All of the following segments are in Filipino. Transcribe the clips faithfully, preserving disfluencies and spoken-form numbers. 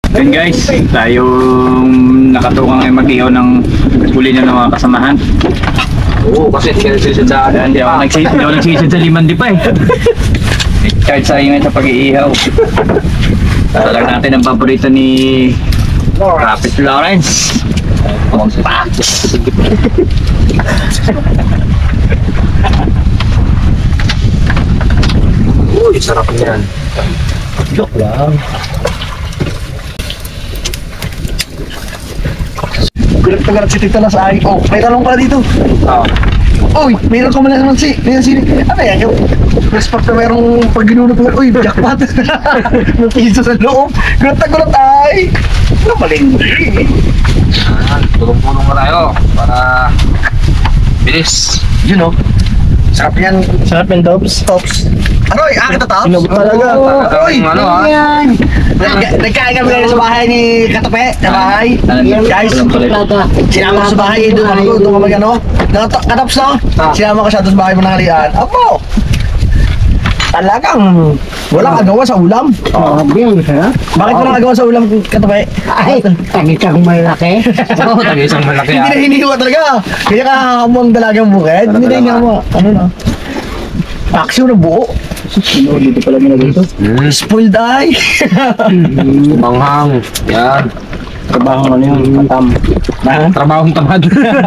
Then guys, tayong nakatukang ay mag-ihaw ng huli na ng mga kasamahan. Oo, kasi hindi ka nagsisid sa ano. Hindi ako nagsisid, hindi ako nagsisid sa limandi pa eh. Kahit sa ingay sa pag-iihaw. Talag natin ang paborito ni Rapid Lawrence. Pa! Uy, sarap niyan. Joke lang. Galit na galit si Tita na sa akin. Oh, may talong pala dito. Oo. Uy, mayroon ka man naman si, mayroon si, ano yan yung respect na mayroong pag ginunod mo, uy, jackpot. May piso sa loob. Gulat na gulat ay. Ano malindi. Yan, tulong-tulong mo tayo para bilis. Yun oh. Sarap yan. Sarap yung tops. Tops. Aroy, ah, kita tops. Inabot talaga. Talagang Uy, ano ah. yan. Nag- Nagkain kami ngayon sa bahay ni Katape, sa bahay. Guys, sinama ko sa bahay, doon ako, doon kami ano. Kat- Kataps no? Sinama ko siya doon sa bahay mo ng halian. Apo! Talagang walang agawa sa ulam. Oo, bien, ha? Bakit walang agawa sa ulam, Katape? Ay, tagi kang malaki. Oo, taga isang malaki Hindi ah. na hinihiwa talaga. Kaya kahahamang dalagang bukid. Hindi na hinihiwa. Ano na? Paksiw na buo. Sino dito pala nila dito? Hmm, Spoiled eye. manghang. Yan. Trabaho ano yun, katam. Ha? Trabahong tamad.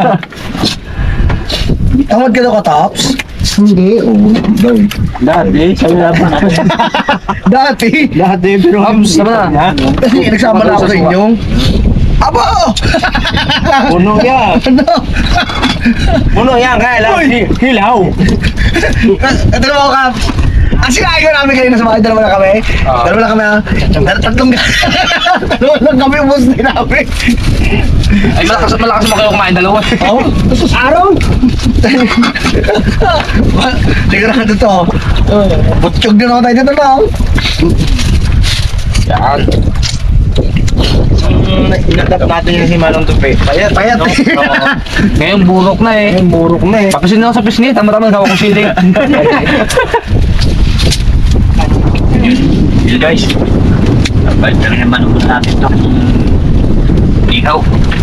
Tamad ka daw ka, Tops? Hindi, oo. Dati, sa'yo na ba? Dati. Dati, pero... Hams, tama na. Kasi nagsama na ako sa inyong. Abo! Puno yan. Ano? Puno yan, kaya lang. Uy! Hilaw. Ito naman ka. Ang sinabi namin kayo na sa bahay, dalawa lang kami. Ah. Dalawa lang kami ha. Dal- Tatlong dalawa lang kami, ubos din namin. Ay, malakas, malakas mo kayo kumain dalawa. Oh, araw. Sigurado to. Butsyog din ako tayo dito na. Yan. Inadap natin yung si Manong Tupi. Payat, payat. No? Oo. Ngayon burok na eh. Yung burok na eh. Papasin na ako sa pisngi, tama-tama gawa ko siling. Yun guys, balik na rin naman ulit natin itong ihaw.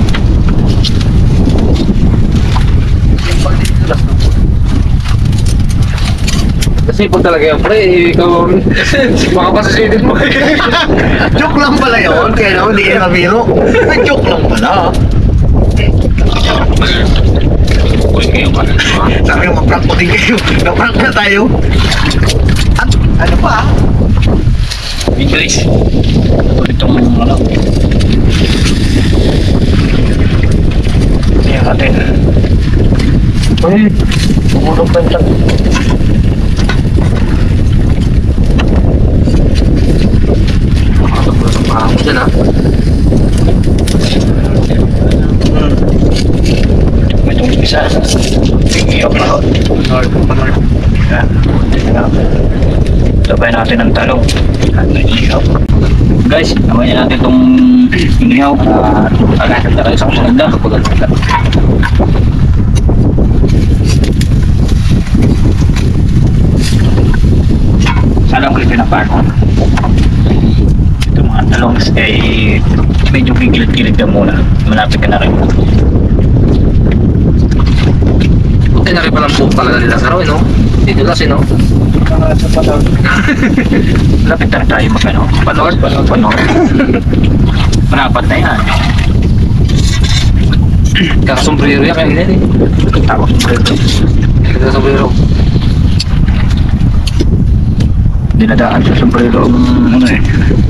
Kasi po talaga yan, pre. Ikaw, makapasisilin mo. Joke lang pala yun. Kaya naman hindi kayo nabiro. Joke lang pala. Uy, kayo pa. Sabi ko, maprank mo din kayo. Naprank na tayo. At ano pa? Yun guys, ulit itong ano. Tingnan natin. Uy, bumulong pa yung Parang mo dyan ha. May itong isa. Ihaw na. Yan. Sabay natin ang talong. At ihaw. Guys, naman natin itong inihaw. At agad na tayo sa kusunod na. Alam ko yung pinapako. Ito mga talong ay medyo gigilid-gilid ka muna. Malapit ka na rin. Buti na rin palang buhok talaga nila sa raw, no? Dito lang, no? Malapit na rin tayo magano. Panor, panor, panor. Manapat na yan. Kakasombrero yan, kaya ganyan eh. Tapos Kakasombrero. dinadaan sa sombrero ang ano eh.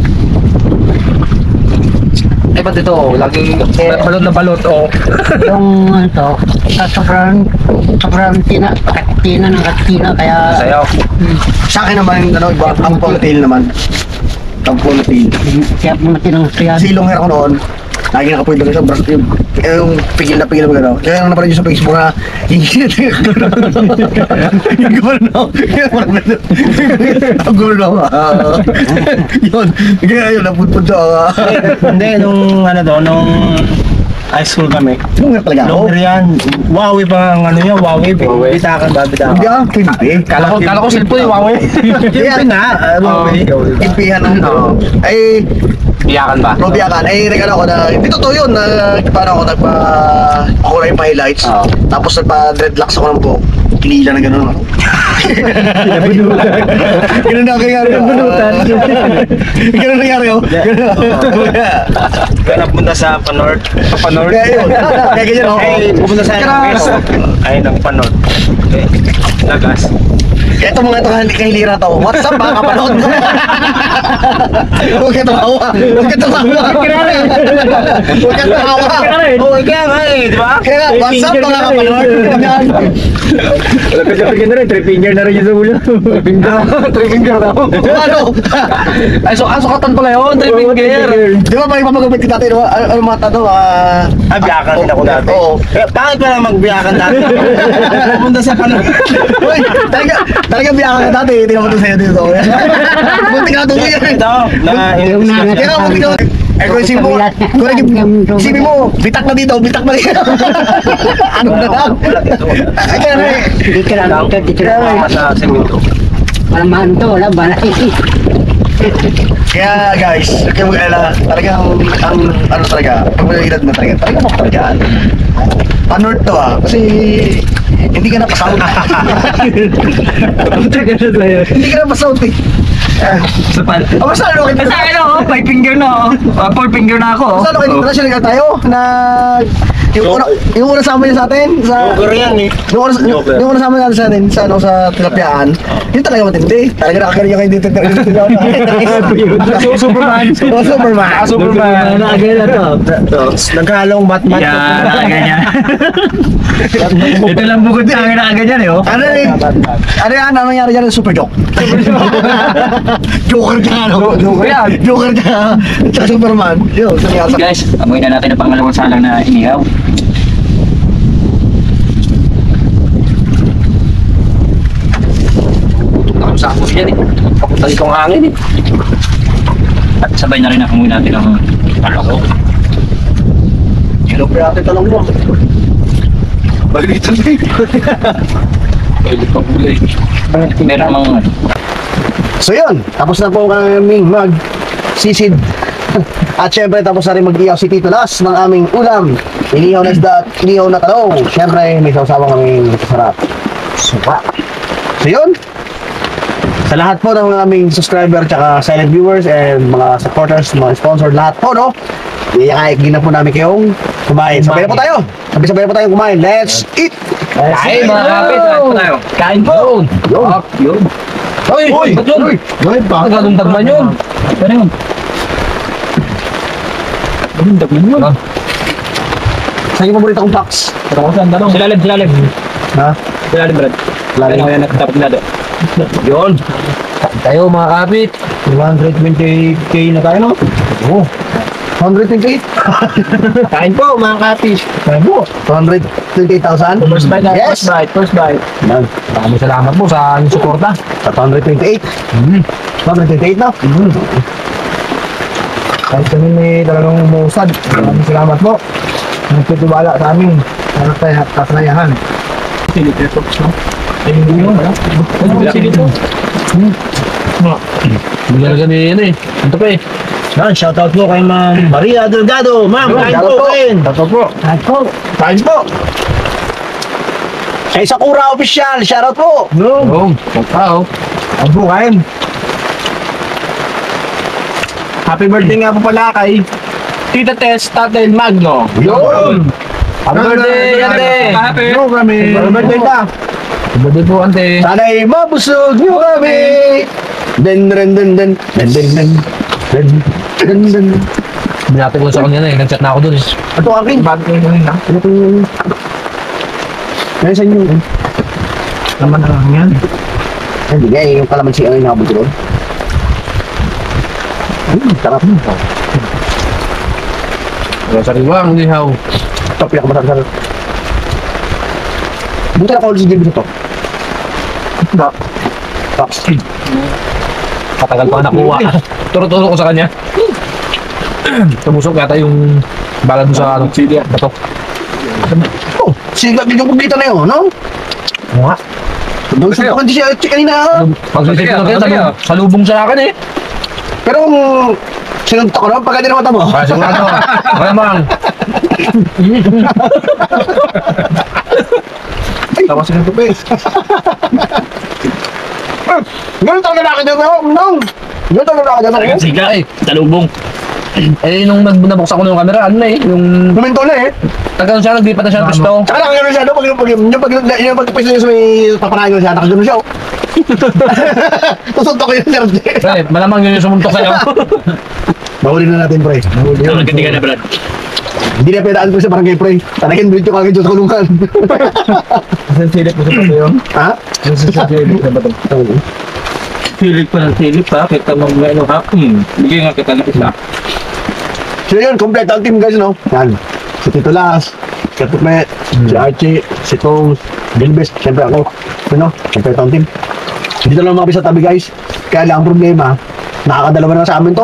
Eh, ba't ito? Laging balot na balot, oh. yung ito, sa sobrang, sobrang tina, tina ng katina, kaya... Sayaw. Sa akin naman, ano, iba, ang ponytail naman. Ang ponytail. Kaya matinang siya. Silong hair ko noon. Lagi nakapoint lang sa brush yung, yung pigil na pigil mo gano'n. Kaya nang napanood yun sa Facebook na hingin na yung gumano. Ang gumano. Yun. Kaya yun, naputput siya. Hindi, nung ano daw, nung high school kami. Yung nga talaga ako. Nung yan, Huawei pa ang ano niya, Huawei. Huawei. Bitakan ba, bitakan. Hindi ah, kimpi. Kala ko, kala ko cellphone yung Huawei. Yun na, Huawei. Kimpihan ang ano. Ay, Biyakan ba? Probiakan. Eh, nag-ano ako na, hindi totoo yun, na paano ako nagpa, ako na yung pa-highlights. Oo. Tapos nagpa-dreadlocks ako ng buhok. Kinila na gano'n. Ganun na kaya rin. Bunutan. Ganun na nangyari oh. Kaya napunta sa Panord. Panord? Kaya yun. Kaya ganyan oh. Ay, pupunta sa Kras. Ay, ng Panord. Okay. Lagas. Kaya itong mga ito kahilira to. What's up mga kapanood? Huwag ka tumawa. Huwag ka tumawa. Huwag ka tumawa. Oo, kaya nga eh, di ba? Kaya nga, what's up mga kapanood? Yan. Wala ka sabi na rin, three finger na rin yung sa ulo. Three finger. Three finger daw. Ano? Ay, so, ah, sukatan pala yun. Three finger. Di ba may papagupit kita tayo? Ano ano mga tanong? Ah, Ah, biyakan din ako dati. Oo. Eh, bakit pa lang magbiyakan dati? Pupunta sa Panord. Uy, talaga, talaga biyakan ka dati. Tingnan mo ito sa'yo dito. Buti ka ito sa'yo. Ito, na Yung nangat Kaya nga, buti ka. Eh, kung isipin mo, kung naging- isipin mo, bitak na dito, bitak na dito. Ano na lang? Ay, kaya nga eh. Di ka lang ito, di ka lang. Mama sa semento. Malamahan to, wala ba? Kaya guys, huwag kayong mag-alala. Talagang, ang, ano talaga, pag mag-edad mo talaga, talaga mo talaga. Panord to ah, kasi hindi ka na pasout. Hindi ka na pasout eh. Sa pal. Ah, basta ano, kita Sa akin oh, five finger na oh. Uh, four finger na ako. Basta ano, international ka tayo na yung una, yung una sama niya sa atin sa Joker yan eh. yung una, yung, Joker. yung una sama niya sa atin sa ano sa tilapiyaan. Yun talaga matindi. Talaga nakakariya kayo dito. Superman. Oh, Superman. Superman. Nakagaya na to. Naghalong Batman. Yan, nakaganyan. Ito lang bukod sa akin nakaganyan eh oh. Ano eh? Ano yan? Ano nangyari dyan? Super joke. Joker ka, no? Joker yan. Joker ka. Sa Superman. Yun, sa nangyari sa... Guys, amoy na natin ang pangalawang salang na inihaw. Ang sakos yan eh. Papunta dito ang hangin eh. At sabay na rin ang amoy natin ang paloko. Hello, pre, ate talong mo. Balitan eh. Balitan pang kulay. Meron mga ano. So yun, tapos na po kaming mag-sisid. At syempre, tapos na rin mag-iyaw si Tito Las ng aming ulam. Inihaw na isda at inihaw na talong. Syempre, may sausawa kaming sarap. Suka. So yun, sa lahat po ng aming subscriber tsaka silent viewers and mga supporters, mga sponsor, lahat po, no? Iyakaigin na po namin kayong kumain. Sabay na po tayo. Sabay-sabay na po tayong kumain. Let's eat! Ay, mga kapit, saan po tayo? Kain po. Yun. Up, yun. Uy, Uy! ba't yun? Uy! Uy! Ang ganun dagman yun. Ano yun? Anong dagman yun? Saan yung paborito kong box? Pero ko saan tanong? Silalim, silalim. Ha? Silalim, Brad. Lalim. Ano yan, dapat na doon. Yun. Tayo mga kapit. one hundred twenty K na tayo, no? Oo. one hundred twenty-eight? Kain po mga kapit. Kaya po. two hundred twenty-eight thousand? First bite na, Yes! first bite, first bite. Yan. Maraming salamat po sa inyong suporta. Sa two hundred twenty-eight. Mm. two hundred twenty-eight na? Mm. Kahit kami may talagang umusad. Maraming salamat po. Nagtitiwala sa amin. Para tayo kasayahan. Silip detox, no? Ay, hindi yun. Ano Silip detox. Hindi talaga ni yun eh. Ito pa eh. Yan, shoutout po kay Ma'am Maria Delgado. Ma'am, kain po, kain. Ito po. Ako. Kain po. Kay Sakura Official, shoutout po! No. Oh, tao. Ang po kain. Happy birthday nga po pala kay Tita Tess, Tatay Magno. Yun! Happy birthday, ate! Happy. No, kami. Happy birthday ka. Happy birthday po, ante. Sana'y mabusog niyo kami! Den den den den den den den den den den. Binati ko sa kanya na eh. Nag-chat na ako dun eh. Ito akin. Bago ko yun na. Ano po yung... Ngayon sa inyo. Naman na lang yan. Hindi nga eh, yung kalamansi ang inabot ko doon. Hmm, sarap mo. Wala sa riwa, ang lihaw. Ito, pinakamasarap. Buta na kaulit si Jimmy ito. Ba? Tops. Patagal pa nakuha. Turo-turo ko sa kanya. Tumusok yata yung bala dun sa ano, bato. Oh, sigat din yung kumplita na yun, no? Oo nga. Doon sa hindi siya check kanina. Pagsisip ko na kayo, salubong sa akin eh. Pero kung Sinuntok ko naman pagka din ang mata mo. Ah, sigurado. Malamang. Tawa si Tupi. Ganun talaga lalaki dyan ako. Nong! Ganun talaga lalaki dyan ako. Siga eh. Talubong. Eh, nung nag- nabuksan ko na yung camera, ano na eh, yung... Luminto na eh. Tagal siya, naglipat na siya ng pisto. Tsaka nakagano siya, no? Pag yung pag yung pag yung yung pagkapis niya sa may papanahin ko siya, nakagano siya, oh. Tusuntok ko yung serde. Pre, malamang yun yung sumuntok sa'yo. Mahuli na natin, pre. Mahuli Ito, nagkandi ka na, Brad. Hindi na pedaan ko sa barangay, pre. Talagang dito kagad sa kulungan. Saan silip mo sa pato yun? Ha? Saan silip sa pato? Silip pa ng silip pa. Kita mo may ano ha. Hmm. Bigyan nga kita ng isa. So yun, kompleto ang team, guys, no? Yan. Si Tito Las, si Tupi, si Archie, si Tones, Bilbis, siyempre ako. Ano? Kompleto ang team. Dito lang mga bisa tabi, guys. Kaya lang ang problema, nakakadalawa na sa amin to.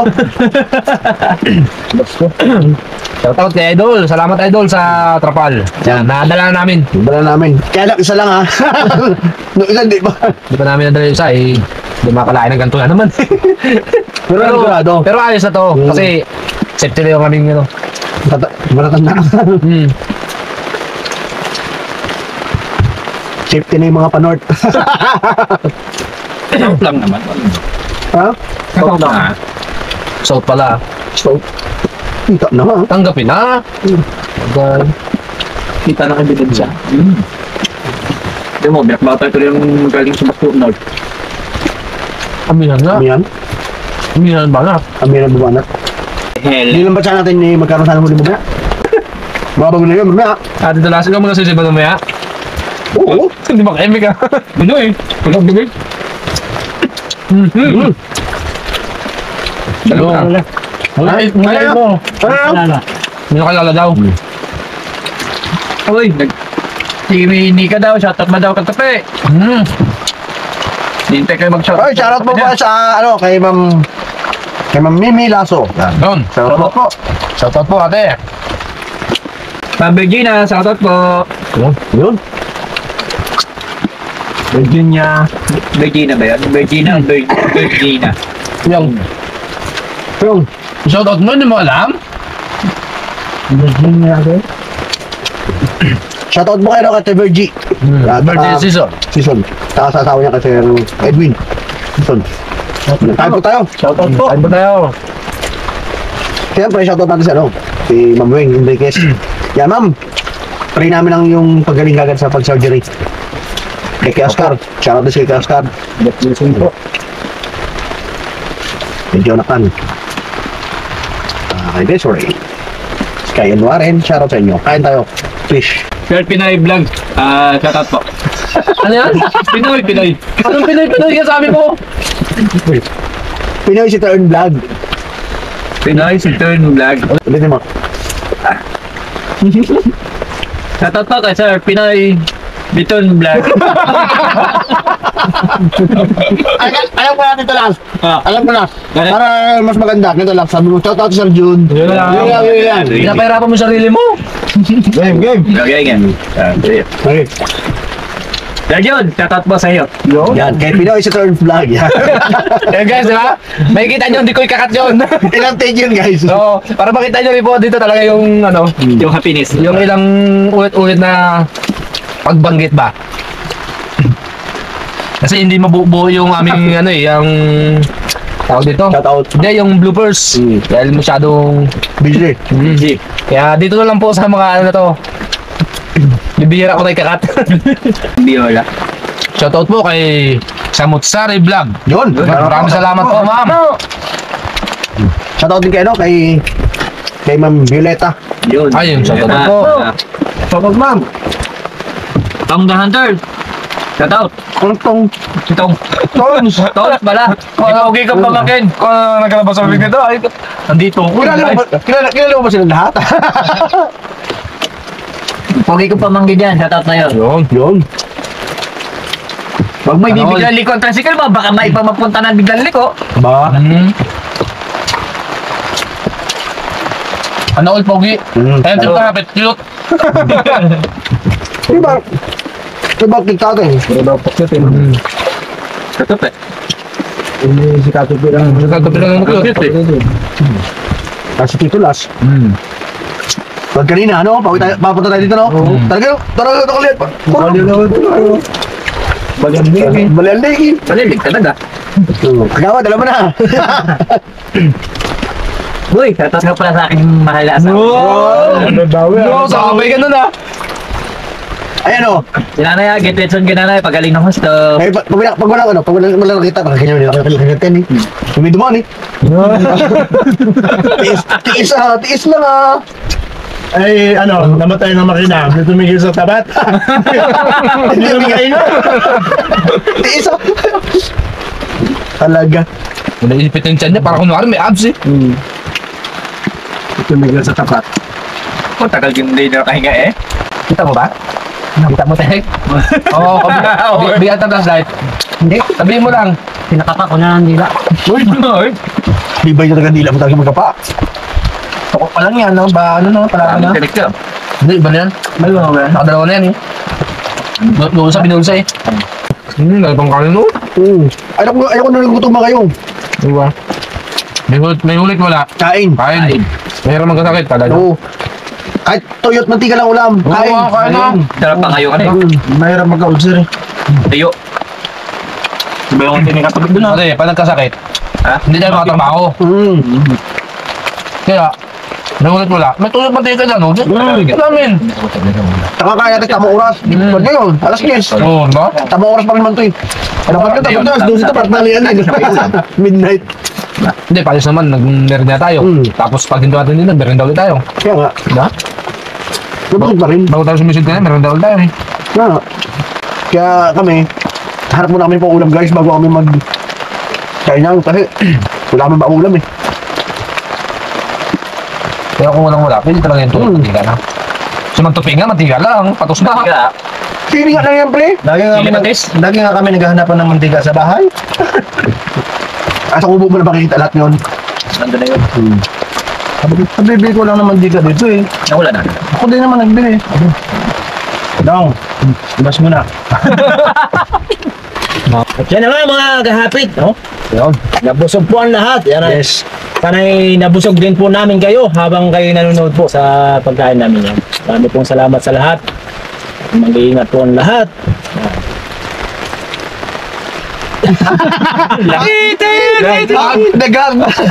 Shoutout kay Idol. Salamat Idol sa Trapal. Yan, nadala na namin. Bala namin. Kaya lang, isa lang ha. Nung isa, di ba? Di pa namin nadala yung isa eh. Di makalain ng ganito na naman. Pero ano sigurado? pero ayos na to. Mm. Kasi safety na yung aming ano. Malatan na. Hmm. Safety na yung mga panort. South lang naman. Ha? South lang ha. South pala. So, kita na ha. Tanggapin na. Okay. Kita na ebidensya. Hmm. Hindi mo, binakbata ito yung galing sa Basto North. Amihan na. Amihan? Amihan ba na? Amihan ang buwanat. Hell. Hindi lang ba siya natin eh, magkaroon sana huli mamaya? Mabago na yun, mamaya. Ah, dito lang. Sino mo nasisiba mamaya? Oo. Hindi ba kaimik ah? Ano eh? Walang bigay. Hmm. Ano? Ay, Ngayon mo. Ano? Hindi ka kilala daw. Uy, nag... Si Nika daw, shoutout mo daw katapi. Hmm. Hintay kayo mag-shoutout. Ay, shoutout mo ba sa, ano, kay Ma'am... Kay Ma'am Mimi Lasso. Yan. Doon. Shoutout po. Shoutout po ate. Ma'am Virginia, shoutout po. Yun. Virginia. Virginia ba yan? Virginia, Vir- Virginia. Yung Yun. shoutout mo, hindi mo alam? Shoutout mo kayo kay Virgie. At, Birthday ah, season. Season. Saka sa asawa niya kasi yung Edwin. Season. Tayo po tayo. Shoutout po. Kain po tayo. Siyempre, shoutout natin si ano, si Ma'am Weng Enriquez. Yan, ma'am. Try namin ang yung pagaling agad sa pag-surgery. Kay Kay Oscar. Shoutout din si Kay Oscar. Blessing po. Kay Jonathan. Ah, kay Desiree. Kay Warren. Shoutout sa inyo. Kain tayo. Fish. Sir Pinoy Vlog. Ah, shoutout po. Ano yan? Pinoy, Pinoy. Anong Pinoy-Pinoy ka sabi mo? Pinoy si Turn Vlog. Pinoy, si Turn Vlog. Ulitin mo. Shoutout po kay Sir Pinoy Biton Vlog. Ay, alam ko natin ito lang. Ah. Alam ko na. Ganun. Para mas maganda. Ganito lang. Sabi mo, shoutout to Sir Jun. Yun lang. Yun lang, yun lang. Pinapahirapan mo yung sarili mo. Game, game. Okay, again. Ah, sige. Okay. Sir Jun, shoutout po sa iyo. Yan, kay Pinoy si Turn Vlog. Yan. Eh guys, di ba? May kita nyo, hindi ko ikakat yun. Ilang take yun, guys. So, para makita nyo rin po, dito talaga yung ano, Yung happiness. yung ilang ulit-ulit na pagbanggit ba? Kasi hindi mabubuo yung aming ano eh, yung tawag dito. Shoutout. Hindi, yung bloopers. Mm. Dahil masyadong... Busy. Mm. Kaya dito na lang po sa mga ano na to. Bibihira ko na ikakat. Biola. Shoutout po kay Samutsari Vlog. Yun. Maraming salamat po, ma'am. Shoutout din kay ano, kay kay Ma'am Violeta. Yun. Ayun, shoutout Ah, po. ah. Shoutout, ma'am. Tong the Hunter. Shoutout. Anong tong? Tong. Tons. Tong bala. Okay ka pa makin. Kung uh, nagkalabas sa bibig nito, ay, nandito ko. Kilala mo ba, kilala, kilala mo ba sila lahat? Pogi ko pa manggi dyan. Shoutout na yun. Yun. Yun. Huwag may Ano? bibigyan liko ang tricycle mo. Baka may pamapunta na biglang liko. Ba? Hmm. Ano all pogi? Mm. Ayun, sino ka kapit? Cute. Diba? Diba kita natin? Pero daw pakit eh. Shoutout eh. Hindi si Kato Pirang. Nagkagabi lang ng cute. Cute eh. Nasa titulas. Hmm. Pag kanina, ano? Pag tayo, papunta tayo dito, no? Talaga, talaga, talaga, talaga. Balanding. Balanding. Palilig talaga. Kagawa, dala mo na. Uy, tatas ka pala sa aking mahal na asawa. Babawi. No, sakabay ka nun ah. Ayan, o. Sinanay, get Edson ginanay, pagaling ng gusto. Ay, pag, pag, pag, pag wala, ano, pag wala, wala nakita, baka ganyan, wala nakita yan, eh. Dumiduman, eh. tiis, tiis, ah, tiis lang, ah. Ay, ano, namatay na makina. May tumigil sa tabat. Hindi tumigil na. Tiis, ah. Talaga. Naisipit yung tiyan niya, parang kunwari may abs eh. Tumigil sa tapat. Oh, tagal yung hindi na kahinga eh. Kita mo ba? Kita mo, Tek? Oo, oh, bigyan ng flashlight. Hindi, Sabihin mo lang. pinakapa ko na ang dila. Uy, uy. Bibay talaga dila mo talaga magkapa. Toko pa lang yan, no? Ba, ano no? Pala Ano na. tinik ka? Hindi, iba na yan. Ano ba? Nakadalawa na yan eh. Do- Doon sa binulsa eh. Hmm, nalipang kanin no? Hmm. Ayaw ko, ayaw ko na nagutom ba kayo. Diba? May hulit, may hulit wala. Kain. Kain. Mahirap magkasakit talaga. Oo. Kahit tuyot mantika lang ulam. Kain. Oo, kain na. Sarap pa kayo ka eh. Mahirap magka-ulcer eh. Tayo. Diba yung tinik ka tubig doon ah? Kasi, pag nagkasakit, Ha? hindi tayo makatrabaho. Hmm. Kaya, may hulit wala. May tulad pati ka dyan, no? Ano namin? Saka kaya natin tamang oras. Mm. Ba't ngayon? Alas diyes. Oo, ba? Tamang oras pa rin man to eh. Ano ba ito? Tapos alas dose ito. Parang nalian na. Midnight. Hindi, palis naman, nag-merinda tayo. Mm. Tapos pag hindi natin din, nag-merinda ulit tayo. Kaya nga. Diba? Nabukod pa rin. Bago tayo sumisid ka na, merinda ulit tayo eh. Kaya nga. Kaya kami, harap muna kami po ulam guys bago kami mag kainan kasi wala kami ba ulam eh. Kaya kung walang wala, pwede talaga yung tulad, Mm. mantika na. So magtuping nga, mantika lang, patos na. Kaya, Sini nga lang yan pre. Lagi nga kami, Sili patis? lagi nga kami naghahanapan ng mantika sa bahay. Asa kubo mo na makikita lahat yun. nandun na yun. Sabi ko, nabibili ko lang ng mantika dito eh. Nawala na. Ako din naman nagbili. Dong, ibas mo na. At yan na nga mga kahapit, no? Yun, nabusog po ang lahat. Yan na. Yes. Sana'y nabusog din po namin kayo habang kayo nanonood po sa pagkain namin yan. Marami pong salamat sa lahat. Mag-iingat po ang lahat. Dagang.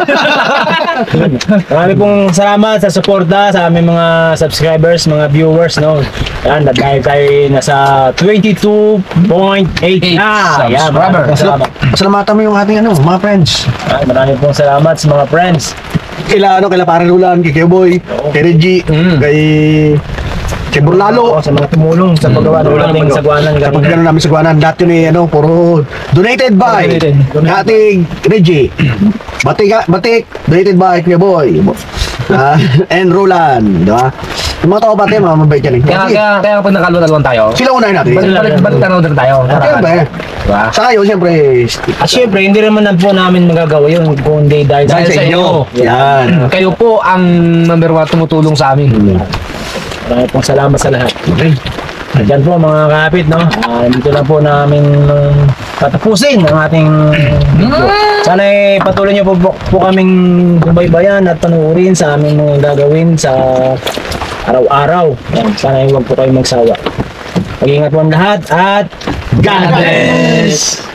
Marami pong salamat sa suporta sa aming mga subscribers, mga viewers, no? Yan, dahil tayo nasa twenty-two point eight na. Yan, maraming pong salamat. Salamatan mo yung ating ano, mga friends. Yan, maraming pong salamat sa mga friends. Kila ano, kila Pare Rulan, kay Keboy, kay Reggie, Mm. kay kay Burlalo. Oo, sa mga tumulong sa paggawa ng Tulong ating ng sagwanan Kapag kanina. gano'n namin sa Guanan, dati ni ano, puro donated by Donated. Donated. ating Reggie. Batik, batik, donated by Kuya Boy. Ah, and Roland, di ba? Yung mga tao pati, mga mabait yan eh. Kaya, Sige, kaya, kaya pag nakaluan tayo, sila unahin natin. balik, balik, balik na order tayo. Siyempre. Diba? Sa kayo, siyempre, At syempre, hindi naman na po namin magagawa yun kundi dahil, Dahil sa inyo. yan. Kayo po ang number one tumutulong sa amin. Maraming pong salamat sa lahat. At yan po mga kapit, no? Ah, dito lang po namin uh, tatapusin ang ating video. Sana ay patuloy niyo po, po, po kaming subaybayan at panuorin sa aming mga gagawin sa araw-araw. Yan, sana ay huwag po kayong magsawa. Mag-ingat po ang lahat at God bless!